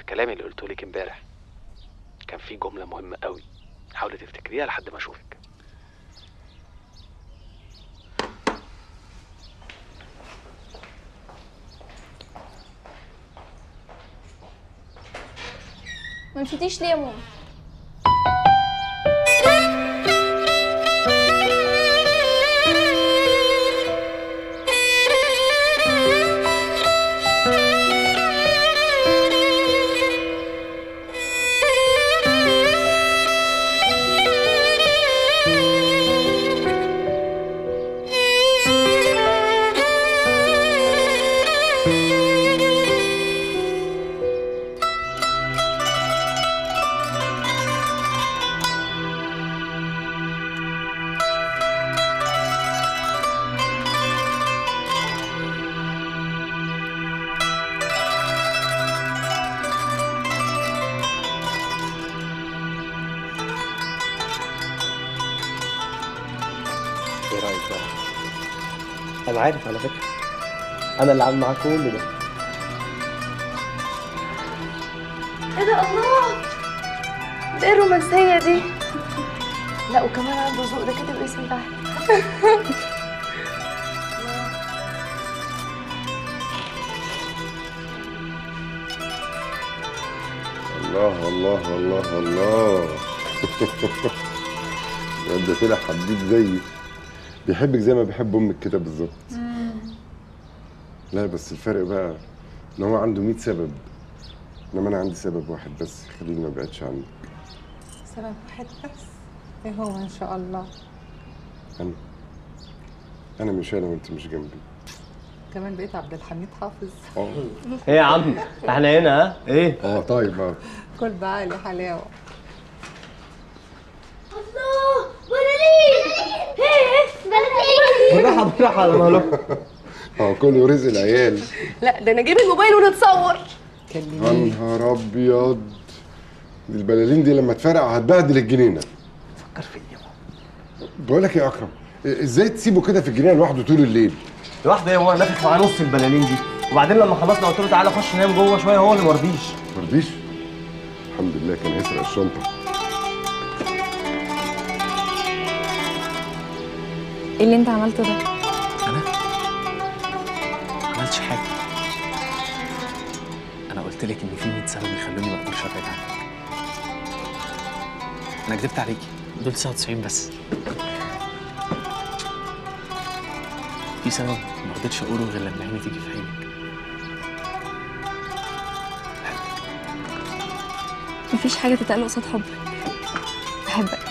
كلامي اللي قلته لك امبارح كان فيه جمله مهمه قوي، حاولي تفتكريها لحد ما اشوفك. ما مشيتيش ليه يا ماما؟ ايه رايك بقى؟ انا عارف على فكره، انا اللي عامل معاك كل ده. ايه ده؟ الله، ده ايه الرومانسيه دي؟ لا وكمان عنده ذوق، ده كاتب اسمي تحت. الله الله الله الله. ده طلع حبيب زيي، بيحبك زي ما بيحب امك كده بالظبط. لا بس الفرق بقى ان هو عنده 100 سبب، انما انا عندي سبب واحد بس يخليني ما ابعدش عنك. سبب واحد بس؟ ايه هو ان شاء الله؟ انا مش انا وانت مش جنبي. كمان بقيت عبد الحميد حافظ. ايه يا عم احنا هنا؟ ها ايه؟ طيب كل بعالي حلاوه. الله، بلالين! بلالين! بالراحه يا مالو. كله رزق العيال. لا ده انا اجيب الموبايل ونتصور. يا نهار ابيض، البلالين دي لما تفرقع هتبهدل الجنينه. فكر فيا يا ماما. بقول لك يا اكرم، ازاي تسيبه كده في الجنينه لوحده طول الليل؟ لوحده ايه؟ هو نافخ معاه نص البلالين دي، وبعدين لما خلصنا قلت له تعالى خش نام جوه شويه، هو اللي مرضيش. مرضيش؟ الحمد لله، كان هيسرق الشنطه. ايه اللي انت عملته ده؟ انا ما عملتش حاجه، انا قلت لك ان في 100 سبب يخلوني ما اقدرش ابعد عنك. انا كدبت عليكي، دول 99 بس. في سبب ما رضيتش اقوله غير لما عيني تيجي في عينك. مفيش حاجه تتقال قصاد حبك. بحبك.